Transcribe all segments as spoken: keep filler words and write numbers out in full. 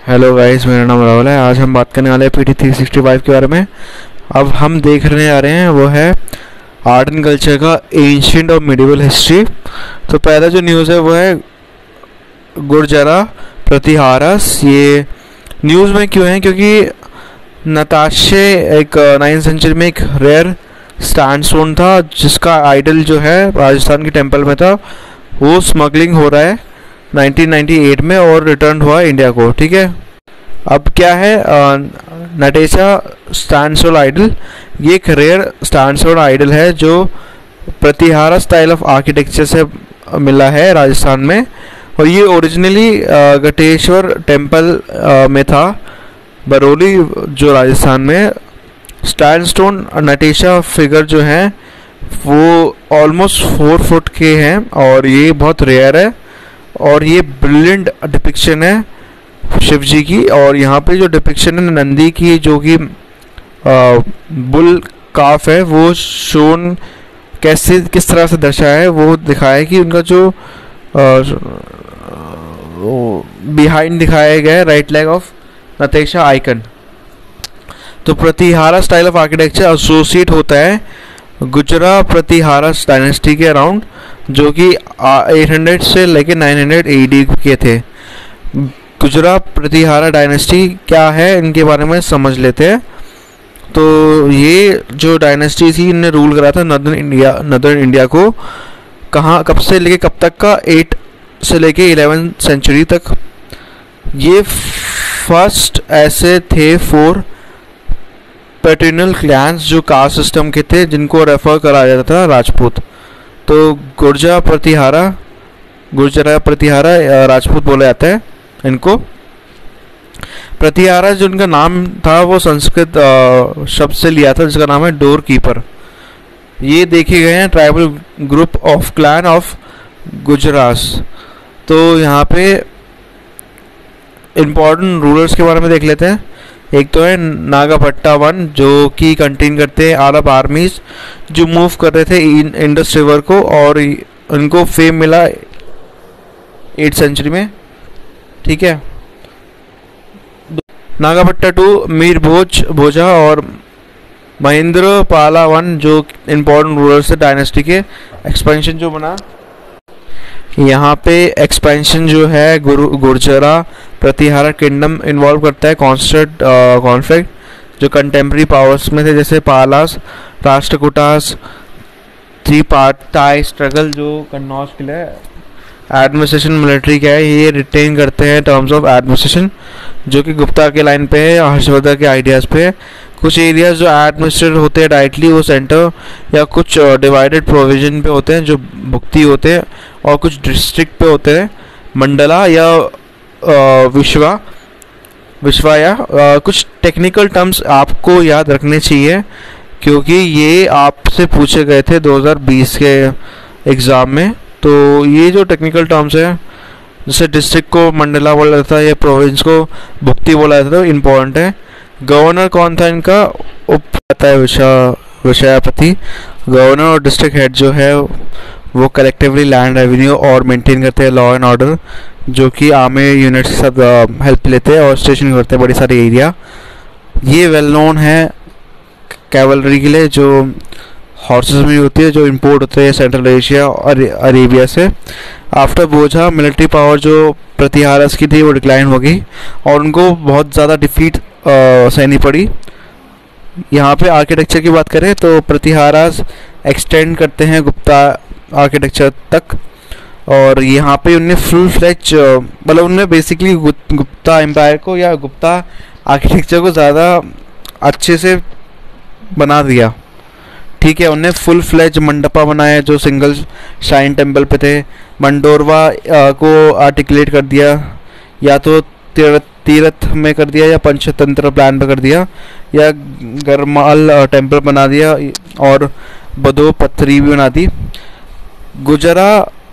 Hello guys, मेरा नाम राहुल है। आज हम बात करने वाले हैं P T three sixty five के बारे में। अब हम देखने आ रहे हैं वो है आर्ट एंड कल्चर का एंशिएंट और मिडिवल हिस्ट्री। तो पहला जो न्यूज़ है वो है गुर्जरा प्रतिहारस। ये न्यूज़ में क्यों है? क्योंकि नताशे एक नाइन्थ सेंचुरी में एक रेयर स्टैंडस्टोन था जिसका आइडल जो है राजस्थान के टेम्पल में था। वो स्मगलिंग हो रहा है नाइनटीन नाइंटी एट में और रिटर्न हुआ इंडिया को। ठीक है, अब क्या है नटेशा स्टैंडस्टोन आइडल। ये एक रेयर स्टैंडस्टोन आइडल है जो प्रतिहारा स्टाइल ऑफ आर्किटेक्चर से मिला है राजस्थान में, और ये ओरिजिनली गटेश्वर टेम्पल में था, बरौली जो राजस्थान में। स्टैंडस्टोन नटेशा फिगर जो हैं वो ऑलमोस्ट फोर फुट के हैं और ये बहुत रेयर है और ये ब्रिलियंट डिपिक्शन है शिव जी की। और यहाँ पे जो डिपिक्शन है नंदी की, जो कि बुल काफ है, वो शोन कैसे किस तरह से दर्शाया है वो दिखाया है कि उनका जो बिहाइंड दिखाया गया है right leg of Natesha icon. तो Pratihara style of architecture associate होता है गुजरा प्रतिहारा डायनेस्टी के अराउंड, जो कि एट हंड्रेड से लेके नाइन हंड्रेड ए डी के थे। गुजरा प्रतिहारा डायनेस्टी क्या है इनके बारे में समझ लेते हैं। तो ये जो डायनेस्टी थी इन्हें रूल करा था नदर्न इंडिया नदर्न इंडिया को। कहाँ कब से लेके कब तक का? एट से लेके इलेवन सेंचुरी तक। ये फर्स्ट ऐसे थे फोर पैटर्नल क्लैंस जो कास्ट सिस्टम के थे जिनको रेफर करा जाता था राजपूत। तो गुर्जर प्रतिहारा गुर्जरा प्रतिहारा राजपूत बोला जाता है इनको। प्रतिहारा जो उनका नाम था वो संस्कृत शब्द से लिया था जिसका नाम है डोर कीपर। ये देखे गए हैं tribal group of clan of Gurjaras. तो यहाँ पे इम्पोर्टेंट रूलर्स के बारे में देख लेते हैं। एक तो है नागापट्टा वन, जो कि कंटेन करते हैं अरब आर्मीज जो मूव कर रहे थे इंडस रिवर को, और उनको फेम मिला एट सेंचुरी में। ठीक है, नागापट्टा टू मीर भोज भोजा और महेंद्र पाला वन जो इम्पोर्टेंट रूलर्स थे डायनेस्टी के। एक्सपेंशन जो बना यहाँ पे एक्सपेंशन जो है गुरु गुर्जरा प्रतिहारा किंगडम इन्वॉल्व करता है कॉन्स्टेंट कॉन्फ्लिक्ट जो कंटेम्प्रेरी पावर्स में थे, जैसे Palas, Rashtrakutas, tripartite struggle जो कन्नौज के लिए एडमिनिस्ट्रेशन मिलिट्री क्या है ये रिटेन करते हैं टर्म्स ऑफ एडमिनिस्ट्रेशन, जो कि गुप्ता के लाइन पे है, हर्षवर्धन के आइडियाज़ पे है। कुछ एरियाज जो एडमिनिस्ट्रेट होते हैं डायरेक्टली वो सेंटर या कुछ डिवाइडेड प्रोविजन पे होते हैं जो भुक्ति होते हैं, और कुछ डिस्ट्रिक्ट पे होते हैं मंडला या विश्वा विश्वा या आ, कुछ टेक्निकल टर्म्स आपको याद रखने चाहिए क्योंकि ये आपसे पूछे गए थे दो हज़ार बीस के एग्ज़ाम में। तो ये जो टेक्निकल टर्म्स है, जैसे डिस्ट्रिक्ट को मंडला बोला जाता है या प्रोविंस को भुक्ति बोला जाता है, इम्पोर्टेंट है। गवर्नर कौन था इनका? उप आता है विषयापति। गवर्नर और डिस्ट्रिक्ट हेड जो है वो कलेक्टिवली लैंड रेवेन्यू और मेंटेन करते हैं लॉ एंड ऑर्डर, जो कि आर्मी यूनिट्स के साथ हेल्प लेते हैं और स्टेशन करते हैं बड़ी सारी एरिया। ये वेल नोन है कैवलरी के लिए जो हॉर्सेस में होती है, जो इंपोर्ट होते हैं सेंट्रल एशिया और अरेबिया से। आफ्टर बोझा मिलिट्री पावर जो प्रतिहारस की थी वो डिक्लाइन हो गई और उनको बहुत ज़्यादा डिफीट सहनी पड़ी। यहाँ पे आर्किटेक्चर की बात करें तो प्रतिहारास एक्सटेंड करते हैं गुप्ता आर्किटेक्चर तक, और यहाँ पे उनने फुल फ्लेज मतलब उनने बेसिकली गुप्ता एम्पायर को या गुप्ता आर्किटेक्चर को ज़्यादा अच्छे से बना दिया। ठीक है, उनने फुल फ्लेज मंडपा बनाया जो सिंगल शाइन टेम्पल पे थे। मंडोरवा को आर्टिकुलेट कर दिया, या तो तीर्थ तीर्थ में कर दिया या पंचतंत्र प्लान पे कर दिया, या गरमाल टेम्पल बना दिया, और बदो पत्थरी भी बना दी। गुजरा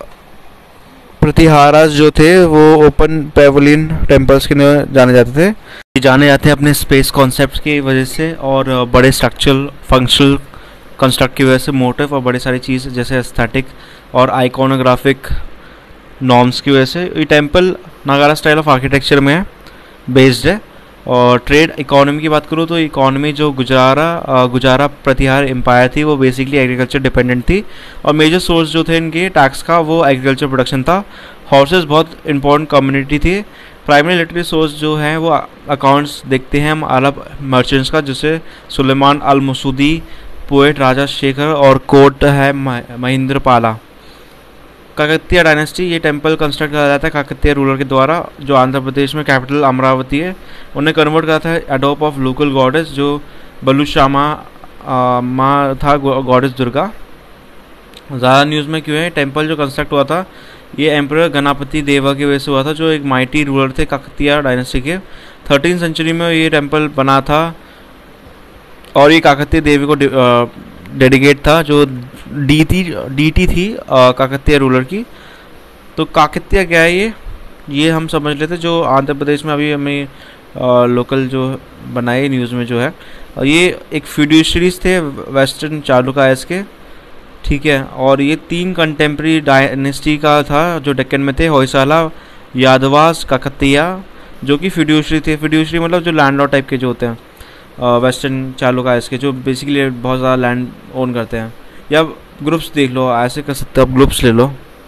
प्रतिहारास जो थे वो ओपन पेवलियन टेम्पल्स के लिए जाने जाते थे। ये जाने जाते हैं अपने स्पेस कॉन्सेप्ट्स की वजह से और बड़े स्ट्रक्चरल फंक्शनल कंस्ट्रक्ट की वजह से, मोटिव और बड़ी सारी चीज़ जैसे एस्थेटिक और आइकोनोग्राफिक नॉर्म्स की वजह से। ये टेम्पल नागारा स्टाइल ऑफ आर्किटेक्चर में है बेस्ड है। और ट्रेड इकोनॉमी की बात करूँ तो इकोनॉमी जो गुजारा गुजारा प्रतिहार एम्पायर थी वो बेसिकली एग्रीकल्चर डिपेंडेंट थी, और मेजर सोर्स जो थे इनके टैक्स का वो एग्रीकल्चर प्रोडक्शन था। हॉर्सेस बहुत इंपॉर्टेंट कम्युनिटी थी। प्राइमरी लिटरेरी सोर्स जो हैं वो अकाउंट्स देखते हैं हम अरब मर्चेंट्स का, जिससे Sulaiman Al Masudi, poet Raja Shekhar और कोर्ट है महेंद्र पाला। काकतीय डायनेस्टी, ये टेंपल कंस्ट्रक्ट करा जाता है काकतीय रूलर के द्वारा, जो आंध्र प्रदेश में कैपिटल अमरावती है। उन्हें कन्वर्ट करा था एडोप ऑफ लोकल गॉडेस, जो बलुशामा माँ था गॉडेस दुर्गा। ज़्यादा न्यूज़ में क्यों है, टेंपल जो कंस्ट्रक्ट हुआ था ये एम्परर गणपति देवा की वजह से हुआ था, जो एक माइटी रूलर थे काकतीय डायनेस्टी के। थर्टीन सेंचुरी में ये टेंपल बना था और ये काकतीय देवी को डेडिकेट था, जो डीटी डीटी थी काकतीय रूलर की। तो काकतीय क्या है ये ये हम समझ लेते, जो आंध्र प्रदेश में अभी हमें लोकल जो बनाए न्यूज़ में जो है, और ये एक फ्यूडिशरीज थे वेस्टर्न चालुक्यस के, ठीक है। और ये तीन कंटेम्प्रेरी डायनेस्टी का था जो डेक्कन में थे, होयसाला, यादवास, काकतीय, जो कि फ्यूडिशरी थे। फ्यूडिशरी मतलब जो लैंडलॉर्ड टाइप के जो होते हैं वेस्टर्न चालुक्यस के, जो बेसिकली बहुत ज़्यादा लैंड ओन करते हैं। या ग्रुप्स देख लो, ऐसे कर सकते हो आप, ग्रुप्स ले लो।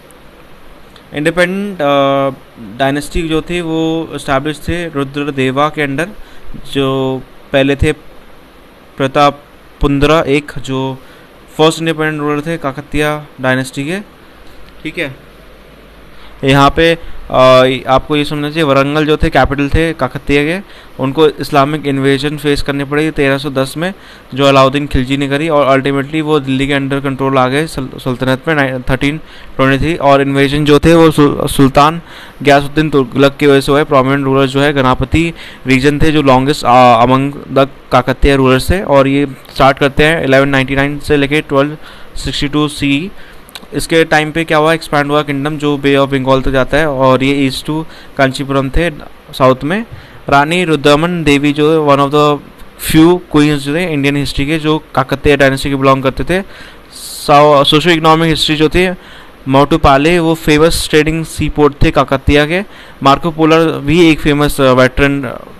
इंडिपेंडेंट डायनेस्टी जो थे वो इस्टेब्लिश थे रुद्रदेवा के अंडर, जो पहले थे प्रतापुंद्रा एक, जो फर्स्ट इंडिपेंडेंट रूलर थे काकतीय डायनेस्टी के, ठीक है। यहाँ पे आ, आपको ये समझना चाहिए, वरंगल जो थे कैपिटल थे काकतीय के, उनको इस्लामिक इन्वेजन फेस करनी पड़ी तेरह सौ दस में, जो अलाउद्दीन खिलजी ने करी, और अल्टीमेटली वो दिल्ली के अंडर कंट्रोल आ गए सल्तनत में थर्टीन ट्वेंटी थ्री। और इन्वेजन जो थे वो सुल्तान गयासुद्दीन तुगलक की वजह से हुए। प्रोमिनेंट रूलर जो है गणपति रीजन थे, जो longest among the Kakatiya rulers थे, और ये स्टार्ट करते हैं इलेवन नाइन्टी नाइन से लेके ट्वेल्व सिक्सटी टू सी। इसके टाइम पे क्या हुआ, एक्सपैंड हुआ किंगडम, जो बे ऑफ बंगाल तक जाता है, और ये ईस्ट टू कांचीपुरम थे साउथ में। रानी रुद्रमन देवी जो one of the few queens जो थे इंडियन हिस्ट्री के, जो काकतीय डायनेस्टी के बिलोंग करते थे। सोशो इकोनॉमिक हिस्ट्री जो थे, मोटुपाले वो फेमस ट्रेडिंग सी पोर्ट थे काकतीय के। मार्को पोलर भी एक फेमस वेटरन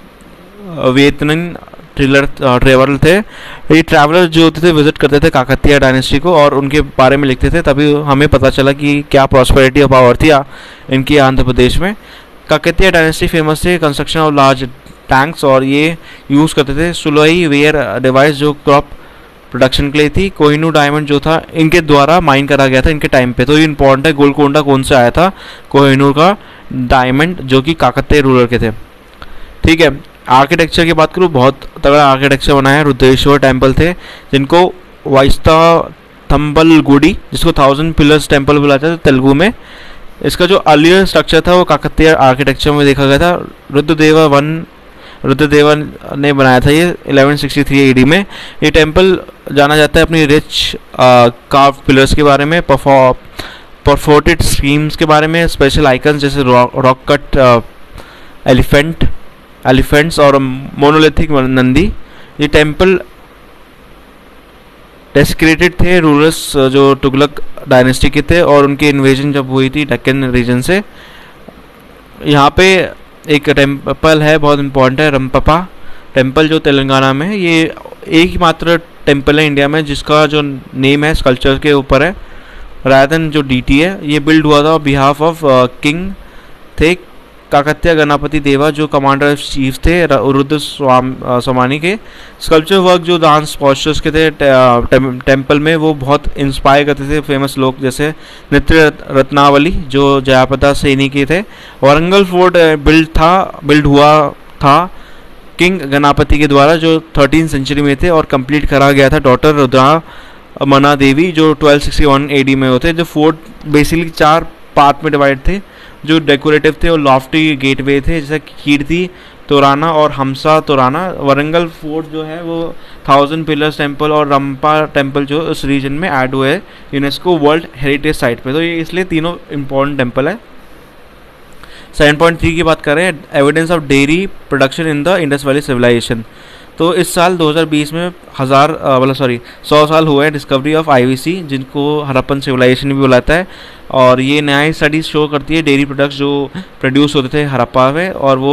वियतनामी ट्रेलर ट्रेवलर थे। ये ट्रैवलर जो होते थे विजिट करते थे काकतीय डायनेस्टी को और उनके बारे में लिखते थे, तभी हमें पता चला कि क्या प्रॉस्पेरिटी और पावर थी इनकी आंध्र प्रदेश में। काकतीय डायनेस्टी फेमस थे कंस्ट्रक्शन ऑफ लार्ज टैंक्स, और ये यूज़ करते थे सुलोई वेयर डिवाइस, जो क्रॉप प्रोडक्शन के लिए थी। कोहिनूर डायमंड जो था इनके द्वारा माइन करा गया था इनके टाइम पे, तो ये इंपॉर्टेंट है। गोलकोंडा कौन से आया था, कोहिनूर का डायमंड, जो कि काकतीय रूलर के थे, ठीक है। आर्किटेक्चर की बात करूँ, बहुत तगड़ा आर्किटेक्चर बनाया है। रुद्रेश्वर टेम्पल थे, जिनको वाइस्ता थम्बलगुडी, जिसको थाउजेंड पिलर्स टेम्पल बुलाते थे तेलुगु में। इसका जो अर्लियर स्ट्रक्चर था वो काकतीय आर्किटेक्चर में देखा गया था। रुद्रदेवा वन रुद्रदेवा ने बनाया था ये इलेवन सिक्सटी थ्री एडी में। ये टेम्पल जाना जाता है अपनी रिच कार्व पिलर्स के बारे में, परफोर्टेड स्कीम्स के बारे में, स्पेशल आइकन्स जैसे रॉक कट एलिफेंट एलिफेंट्स और मोनोलिथिक नंदी। ये टेम्पल डेस्क्रेटेड थे रूलर्स जो तुगलक डायनेस्टी के थे, और उनकी इन्वेजन जब हुई थी डेक्कन रीजन से। यहाँ पे एक टेम्पल है बहुत इंपॉर्टेंट है, रंपपा टेम्पल, जो तेलंगाना में है। ये एक ही मात्र टेम्पल है इंडिया में जिसका जो नेम है स्कल्पचर के ऊपर है रादर देन जो डीटी है। ये बिल्ड हुआ था बिहाफ ऑफ किंग थे काकतीय गणपति देवा, जो कमांडर ऑफ चीफ थे रुद्र स्वामी के। स्कल्पचर वर्क जो डांस पॉस्चर्स के थे टेम्पल में, वो बहुत इंस्पायर करते थे फेमस लोग, जैसे नृत्य रत्नावली जो जयाप्रदा सैनी के थे। वारंगल फोर्ट बिल्ड था बिल्ड हुआ था किंग गणपति के द्वारा, जो थर्टीन सेंचुरी में थे, और कंप्लीट करा गया था डॉटर रुद्रा मना देवी, जो ट्वेल्व सिक्सटी वन एडी में होते। जो फोर्ट बेसिकली चार पार्ट में डिवाइड थे, जो डेकोरेटिव थे और लॉफ्टी गेटवे थे, जैसे कीर्ति तोराना और हमसा तोराना। वरंगल फोर्ट जो है वो थाउजेंड पिलर्स टेम्पल और रंपा टेम्पल जो उस रीजन में ऐड हुए हैं यूनेस्को वर्ल्ड हेरिटेज साइट पे, तो ये इसलिए तीनों इंपॉर्टेंट टेम्पल है। सेवन पॉइंट थ्री की बात करें, evidence of dairy production in the Indus valley civilization. तो इस साल दो हज़ार बीस में हज़ार मतलब सॉरी सौ साल हुए हैं डिस्कवरी ऑफ आईवीसी, जिनको हड़प्पन सिविलाइजेशन भी बुलाता है। और ये नई स्टडीज शो करती है डेयरी प्रोडक्ट्स जो प्रोड्यूस होते थे हड़प्पा में, और वो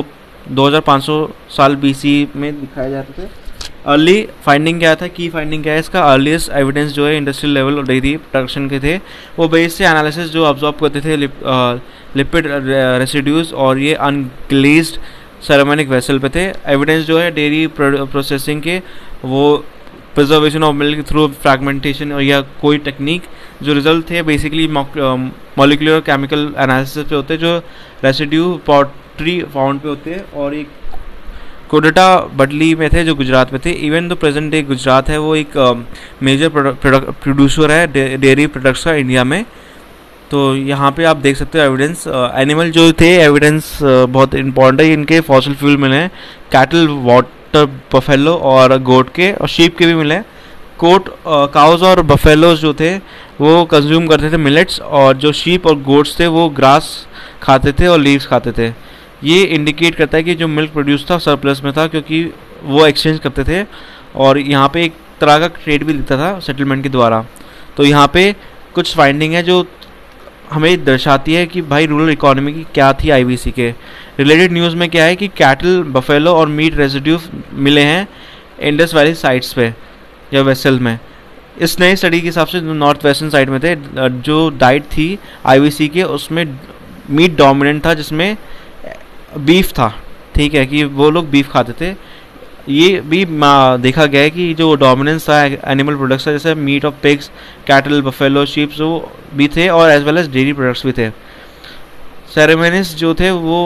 दो हज़ार पाँच सौ साल बीसी में दिखाए जाते थे। अर्ली फाइंडिंग क्या था, की फाइंडिंग क्या है इसका, अर्लीस्ट एविडेंस जो है इंडस्ट्रियल लेवल और डेयरी प्रोडक्शन के थे, वो बेस से एनालिसिस जो ऑब्जॉर्व करते थे लिपिड रेसिड्यूज और ये अनग्लेज्ड सेरेमिक वेसल पे थे। एविडेंस जो है डेयरी प्रोसेसिंग के, वो preservation of milk through fragmentation या कोई टेक्निक, जो रिजल्ट थे बेसिकली मॉलिक्यूलर केमिकल एनालिसिस पे होते हैं, जो रेसिड्यू पॉटरी फाउंड पे होते हैं, और एक कोडटा बडली में थे जो गुजरात में थे। इवन तो प्रेजेंट डे गुजरात है वो एक मेजर प्रोड्यूसर है डेयरी प्रोडक्ट्स का इंडिया में। तो यहाँ पे आप देख सकते हो एविडेंस, एनिमल जो थे एविडेंस बहुत इंपॉर्टेंट है, इनके फॉसिल फ्यूल मिले हैं, कैटल, वाटर बफेलो और गोट के, और शीप के भी मिले हैं। कोट काउज और बफेलोज जो थे वो कंज्यूम करते थे मिलेट्स, और जो शीप और गोट्स थे वो ग्रास खाते थे और लीव्स खाते थे। ये इंडिकेट करता है कि जो मिल्क प्रोड्यूस था सरप्लस में था, क्योंकि वो एक्सचेंज करते थे और यहाँ पे एक तरह का ट्रेड भी दिखता था सेटलमेंट के द्वारा। तो यहाँ पे कुछ फाइंडिंग है जो हमें दर्शाती है कि भाई रूरल इकोनॉमी की क्या थी आईवीसी के रिलेटेड। न्यूज़ में क्या है कि कैटल, बफेलो और मीट रेजिड्यू मिले हैं इंडस वैली साइट्स पे या वेसल में। इस नई स्टडी के हिसाब से नॉर्थ वेस्टर्न साइड में थे, जो डाइट थी आईवीसी के उसमें मीट डोमिनेंट था, जिसमें बीफ था, ठीक है, कि वो लोग बीफ खाते थे। ये भी देखा गया है कि जो डोमिनेंस था एनिमल प्रोडक्ट्स का, जैसे meat of pigs, cattle, buffalo, sheeps वो भी थे, और as well as dairy products भी थे। सेरेमनीज जो थे वो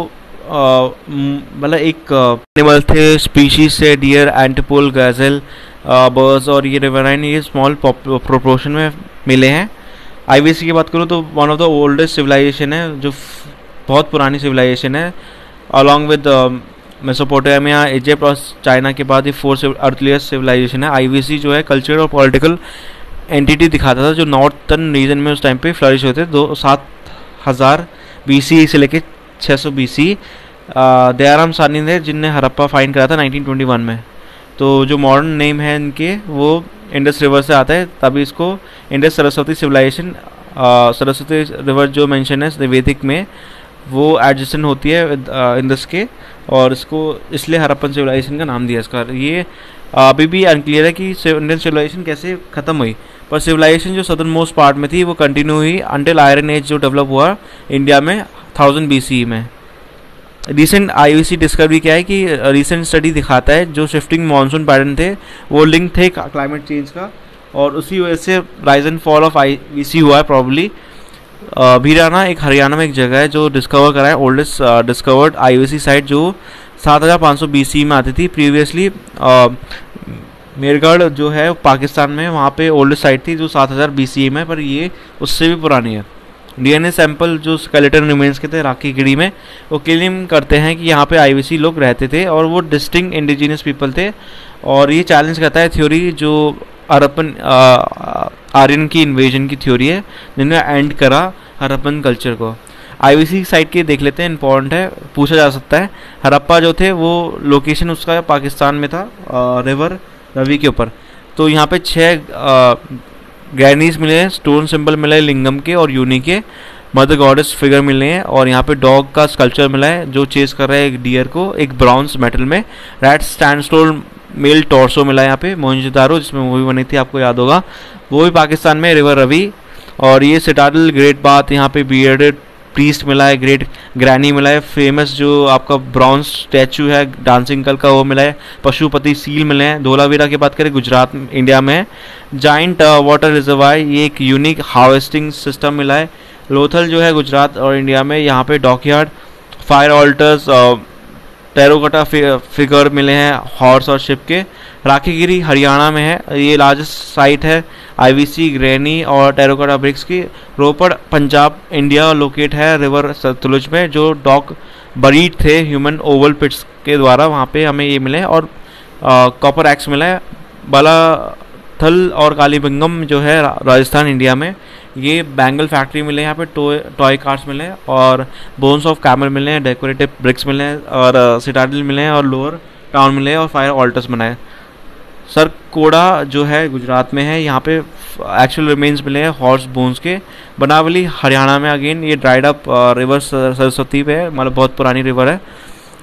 मतलब एक एनिमल थे स्पीशीज से, डियर, एंटिपोल, गैजल, बर्ड्स और ये रिवराइन, ये स्मॉल प्रोपोर्शन में मिले हैं। आईवीसी की बात करूँ तो one of the oldest civilization है, जो बहुत पुरानी सिविलाइजेशन है, अलॉन्ग विद मेसोपोटामिया, इजिप्ट और चाइना के बाद ये फोर्थ अर्लीस्ट सिविलाइजेशन है। आईवीसी जो है कल्चरल और पॉलिटिकल एंटिटी दिखाता था, जो नॉर्थर्न रीजन में उस टाइम पे फ्लरिश होते थे। दो सात हज़ार बी सी से लेके छः सौ बी सी दयाराम सानी ने जिनने हरप्पा फाइंड करा था नाइनटीन ट्वेंटी वन में। तो जो मॉडर्न नेम है इनके वो इंडस रिवर से आता है, तभी इसको Indus Saraswati civilization, Saraswati river जो मेंशन है वैदिक में वो एडजेसेंट होती है इंडस के, और इसको इसलिए हरप्पन सिविलाइजेशन का नाम दिया इसका। ये अभी भी अनक्लियर है कि इंडियन सिविलाइजेशन कैसे ख़त्म हुई, पर सिविलाइजेशन जो सदर्न मोस्ट पार्ट में थी वो कंटिन्यू हुई अंटिल आयरन एज जो डेवलप हुआ इंडिया में थाउजेंड बीसी में। रिसेंट आईवीसी डिस्कवरी क्या है कि रिसेंट स्टडी दिखाता है जो शिफ्टिंग मानसून पैटर्न थे वो लिंक थे क्लाइमेट चेंज का, और उसी वजह से rise and fall of IVC हुआ है प्रॉब्ली। भीराना एक हरियाणा में एक जगह है जो डिस्कवर करा है, ओल्डेस्ट डिस्कवर्ड आईवीसी साइट, जो सात हज़ार पाँच सौ बीसी में आती थी प्रीवियसली। मेरगढ़ जो है पाकिस्तान में, वहाँ पे ओल्डेस्ट साइट थी जो सात हज़ार बीसी में, पर ये उससे भी पुरानी है। डीएनए सैंपल जो स्केलेटन रिमेन्स के थे राखी गिरी में, वो क्लेम करते हैं कि यहाँ पे आईवीसी लोग रहते थे और वो डिस्टिंक्ट इंडिजिनस पीपल थे, और ये चैलेंज करता है थ्योरी जो हरप्पन आर्यन की इन्वेजन की थ्योरी है, जिन्होंने एंड करा हरप्पन कल्चर को। आईवीसी साइट के देख लेते हैं, इंपॉर्टेंट है, पूछा जा सकता है। हरप्पा जो थे वो लोकेशन उसका पाकिस्तान में था, रिवर रवि के ऊपर। तो यहाँ पे छः ग्रैनीज मिले हैं, स्टोन सिंबल मिला है लिंगम के और यूनी के, मदर गॉडेस फिगर मिले हैं, और यहाँ पे डॉग का स्कल्पचर मिला है जो चेस कर रहा है एक डियर को, एक ब्राउन्स मेटल में। रैट स्टैंडस्टोन मेल टॉर्सो मिला है यहाँ पे, मोहनजोदारो जिसमें मूवी बनी थी आपको याद होगा, वो भी पाकिस्तान में, रिवर रवि। और ये सिटाडल ग्रेट बाथ, यहाँ पे बियर्डेड प्रीस्ट मिला है, ग्रेट ग्रैनी मिला है, फेमस जो आपका ब्रॉन्ज स्टैचू है डांसिंग कल का वो मिला है, पशुपति सील मिले हैं। धोलावीरा की बात करें गुजरात इंडिया में है, जाइंट वाटर रिजर्वायर, ये एक यूनिक हार्वेस्टिंग सिस्टम मिला है। लोथल जो है गुजरात और इंडिया में, यहाँ पे dockyard, fire altars, terracotta figure मिले हैं हॉर्स और शिप के। राखीगिरी हरियाणा में है, ये लार्जेस्ट साइट है आईवीसी, ग्रैनी और टेरोकोटा ब्रिक्स की। रोपड़ पंजाब इंडिया लोकेट है रिवर सतलुज में, जो डॉक बरीड थे ह्यूमन ओवल पिट्स के द्वारा, वहाँ पे हमें ये मिले। और कॉपर एक्स मिला है। बालाथल और कालीबंगम जो है राजस्थान इंडिया में, ये बैंगल फैक्ट्री मिले हैं, यहाँ पे टॉय टॉय कार्स मिले हैं, और बोन्स ऑफ कैमल मिले हैं, डेकोरेटिव ब्रिक्स मिले हैं, और सिटाडल मिले हैं, और लोअर टाउन मिले हैं, और फायर ऑल्टर्स बनाए। सर कोड़ा जो है गुजरात में है, यहाँ पे एक्चुअल रिमेन्स मिले हैं हॉर्स बोन्स के। बनावली हरियाणा में, अगेन ये ड्राइड अप रिवर सरस्वती पे है, मतलब बहुत पुरानी रिवर है।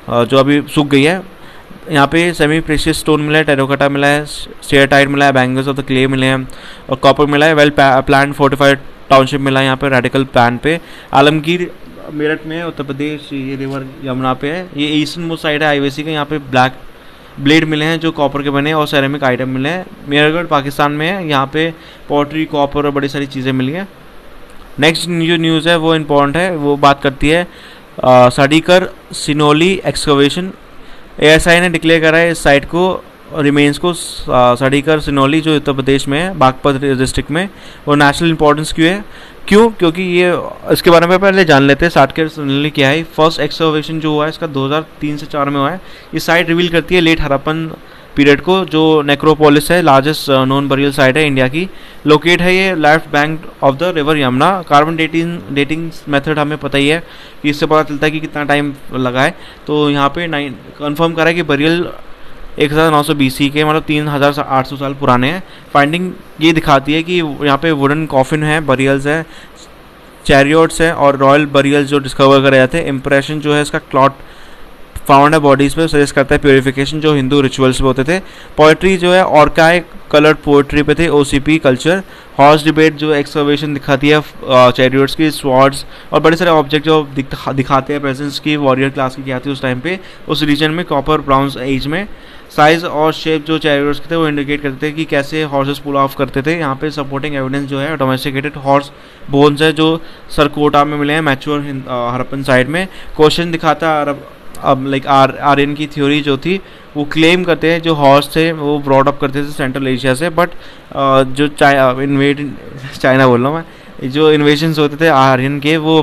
जो अभी सूख गई है। यहाँ पे सेमी प्रेशियस स्टोन मिला है, टेराकोटा मिला है, स्टेराटाइट मिला है, बैंगल्स ऑफ द क्ले मिले हैं और कॉपर मिला है। वेल प्लान फोर्टिफाइड टाउनशिप मिला है यहाँ पे रेडिकल प्लान पे। आलमगीर मेरठ में उत्तर प्रदेश, ये रिवर यमुना पे है, ये ईस्टर्न मोस्ट साइड है हाईवे का। यहाँ पे ब्लैक ब्लेड मिले हैं जो कॉपर के बने और सेरेमिक आइटम मिले हैं। मेहरगढ़ पाकिस्तान में है, यहाँ पे पॉटरी, कॉपर और बड़ी सारी चीज़ें मिली हैं। नेक्स्ट जो न्यूज़ है वो इम्पोर्टेंट है, वो बात करती है साडीकर सिनोली एक्सकवेशन। एएसआई ने डिक्लेयर करा है इस साइट को, रिमेन्स को, साडीकर सिनोली जो उत्तर प्रदेश में है, बागपत डिस्ट्रिक्ट में। और नेशनल इंपॉर्टेंस क्यों है, क्यों क्योंकि ये इसके बारे में पहले जान लेते हैं साडीकर सिनोली क्या है। फर्स्ट एक्सकवेशन जो हुआ है इसका दो हज़ार तीन से चार में हुआ है। ये साइट रिवील करती है लेट हड़प्पन पीरियड को, जो नेक्रोपोलिस है, लार्जेस्ट नॉन बरियल साइट है इंडिया की। लोकेट है ये left bank of the river Yamuna. Carbon dating dating method हमें पता ही है कि इससे पता चलता है कि कितना टाइम लगा है। तो यहाँ पे नाइन कन्फर्म करा है कि बरियल एक हज़ार नौ सौ बीसी के, मतलब तीन हज़ार आठ सौ साल पुराने हैं। फाइंडिंग ये दिखाती है कि यहाँ पे वुडन कॉफिन है, बरियल्स है, चैरियोट्स हैं और रॉयल बरियल्स जो डिस्कवर करे जाते हैं। इंप्रेशन जो है इसका क्लॉट फाउंड है बॉडीज़ पे, सजेस्ट करता है प्योरिफिकेशन जो हिंदू रिचुअल्स पे होते थे। पोइट्री जो है ऑर्काई कलर्ड पोइट्री पे थे, ओसीपी कल्चर। हॉर्स डिबेट जो एक्सकवेशन दिखाती है चैरियोट्स की, स्वॉर्ड्स और बड़े सारे ऑब्जेक्ट जो दिखा, दिखाते हैं प्रेजेंस की वॉरियर क्लास की क्या थी उस टाइम पे उस रीजन में, कॉपर ब्राउन्स एज में। साइज और शेप जो चैरियोट्स के थे वो इंडिकेट करते थे कि कैसे हॉर्सेस पुल ऑफ करते थे। यहाँ पे सपोर्टिंग एविडेंस जो है डोमेस्टिकेटेड हॉर्स बोन्स है जो सरकोटा में मिले हैं मैच्योर हड़प्पन साइड में। क्वेश्चन दिखाता है अब लाइक आर आर्यन की थ्योरी जो थी वो क्लेम करते हैं जो हॉर्स थे वो ब्रॉड अप करते थे सेंट्रल एशिया से, बट जो चाइ इन्वेड चाइना बोल रहा हूँ मैं, जो इन्वेजन्स होते थे आर्यन के वो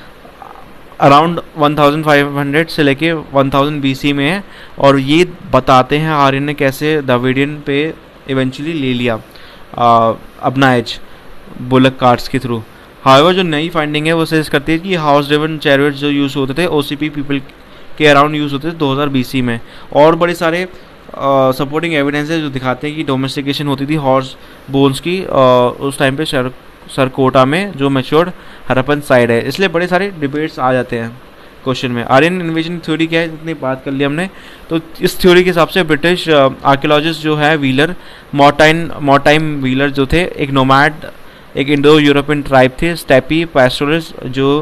अराउंड पंद्रह सौ से लेके एक हज़ार बीसी में है। और ये बताते हैं आर्यन ने कैसे द्रविडियन पे इवेंचुअली ले लिया आ, अपना एज बुलक कार्ट्स के थ्रू। हाउएवर जो नई फाइंडिंग है वो सजेस्ट करती है कि हाउस ड्रिवन चैरियट्स जो यूज़ होते थे ओसीपी पीपल के अराउंड यूज़ होते थे दो हज़ार बीसी में। और बड़े सारे सपोर्टिंग एविडेंस है जो दिखाते हैं कि डोमेस्टिकेशन होती थी हॉर्स बोन्स की आ, उस टाइम पे सर सरकोटा में जो मैच्योर्ड हड़प्पन साइड है। इसलिए बड़े सारे डिबेट्स आ जाते हैं क्वेश्चन में। आर्यन इन्वेजन थ्योरी क्या है, इतनी बात कर ली हमने। तो इस थ्योरी के हिसाब से ब्रिटिश आर्कियोलॉजिस्ट जो है व्हीलर मॉर्टाइन मॉर्टाइम व्हीलर जो थे एक नोमैड, एक इंडो यूरोपियन ट्राइब थे, स्टेपी पैस्टोरलिस्ट जो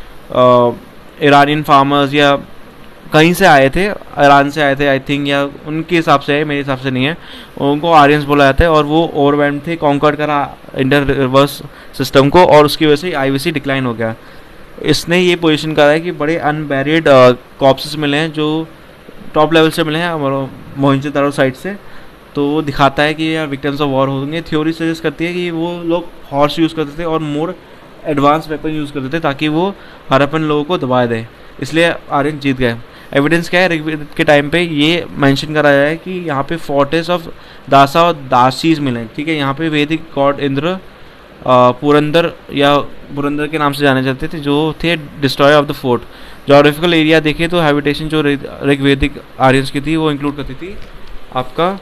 ईरानियन फार्मर्स या कहीं से आए थे, ईरान से आए थे आई थिंक, या उनके हिसाब से है, मेरे हिसाब से नहीं है, उनको आर्यंस बोला जाता है। और वो ओवरवेल्ड थे, कॉन्कर्ड करा इंडर रिवर्स सिस्टम को और उसकी वजह से आईवीसी डिक्लाइन हो गया। इसने ये पोजीशन करा है कि बड़े अनबैरिड कॉप्सेस मिले हैं जो टॉप लेवल से मिले हैं हमारे मोहनजोदारो साइड से। तो वो दिखाता है कि यार विक्टिम्स ऑफ वॉर होंगे। थ्योरी सजेस्ट करती है कि वो लोग हॉर्स यूज़ करते थे और मोर एडवांस वेपन यूज़ करते थे ताकि वो हड़प्पन लोगों को दबा दे, इसलिए आर्यन जीत गए। एविडेंस क्या है, ऋग्वेद के टाइम पे ये मेंशन करा गया है कि यहाँ पे फोर्टेस ऑफ दासा और दासीज मिले हैं, ठीक है। यहाँ पे वैदिक गॉड इंद्र पुरंदर या पुरंदर के नाम से जाने जाते थे जो थे destroyer of the fort. Geographical area देखें तो हैबिटेशन जो ऋग्वेदिक आर्यंस की थी वो इंक्लूड करती थी आपका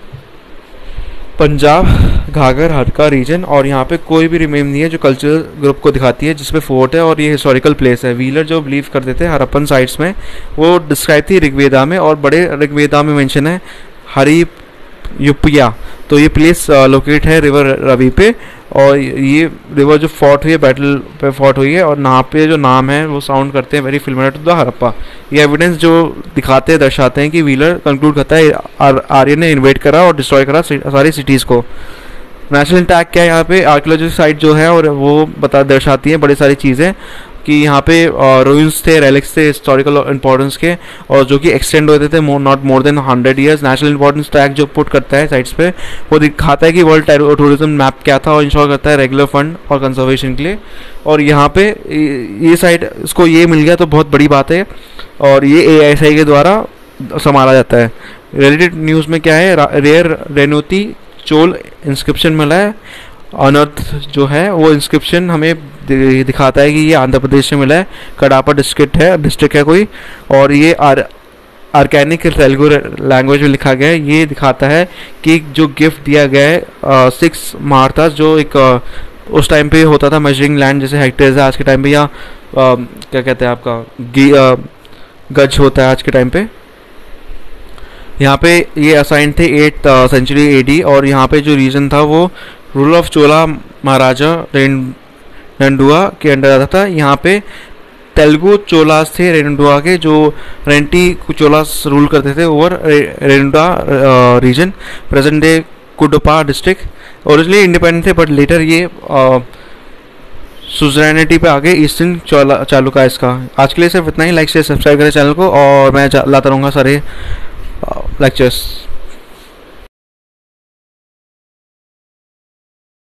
पंजाब घाघर हड़का रीजन। और यहाँ पे कोई भी रिमेन नहीं है जो कल्चरल ग्रुप को दिखाती है जिसमें फोर्ट है और ये हिस्टोरिकल प्लेस है। व्हीलर जो बिलीव करते थे हड़प्पन साइट्स में वो डिस्क्राइब थी ऋग्वेदा में, और बड़े ऋग्वेदा में मेंशन है हरी युपिया। तो ये प्लेस लोकेट है रिवर रवि पे, और ये रिवर जो फॉर्ट हुई है बैटल पे फॉर्ट हुई है, और यहाँ पे जो नाम है वो साउंड करते हैं very similar to the Harappa. ये एविडेंस जो दिखाते हैं दर्शाते हैं कि व्हीलर कंक्लूड करता है आर, आर्यन ने इन्वेट करा और डिस्ट्रॉय करा सारी सिटीज़ को। नेशनल टैग क्या है यहाँ पे, आर्कियोलॉजिकल साइट जो है और वो बता दर्शाती है बड़ी सारी चीज़ें कि यहाँ पे रूइंस थे, रेलिक्स थे हिस्टोरिकल इंपॉर्टेंस के, और जो कि एक्सटेंड होते थे not more than hundred years. National importance tag जो पुट करता है साइट्स पे वो दिखाता है कि वर्ल्ड टूरिज्म मैप क्या था और इंश्योर करता है रेगुलर फंड और कंजर्वेशन के लिए। और यहाँ पे ये साइट इसको ये मिल गया तो बहुत बड़ी बात है, और ये ए एस आई के द्वारा संभाला जाता है। रिलेटेड न्यूज़ में क्या है, रेयर रेनोती चोल इंस्क्रिप्शन मिला है। अनर्थ जो है वो इंस्क्रिप्शन हमें दिखाता है कि ये आंध्र प्रदेश से मिला है, कडापा डिस्ट्रिक्ट है डिस्ट्रिक्ट है कोई, और ये आर आर्कैनिक तेलुगु लैंग्वेज में लिखा गया है। ये दिखाता है कि जो गिफ्ट दिया गया है सिक्स मार्थास जो एक आ, उस टाइम पे होता था मेजरिंग लैंड जैसे हेक्टेयर्स है आज के टाइम पे, या आ, क्या कहते हैं आपका गी, आ, गज होता है आज के टाइम पे, यहाँ पे ये असाइन थे एट सेंचुरी एडी, और यहाँ पे जो रीजन था वो रूल ऑफ चोला महाराजा रेंडुआ के अंडर आता था। यहाँ पे तेलुगु चोलास थे रेंडुआ के, जो रेंटी चोलास रूल करते थे ओवर रेंडुआ region, present day Cuddapah district. Originally independent थे बट लेटर ये सुजरैनिटी पे आगे ईस्टर्न चोला चालुकाइस का। आज के लिए सिर्फ इतना ही। लाइक से सब्सक्राइब करें चैनल को, और मैं लाता रहूँगा सारे लेक्चर्स।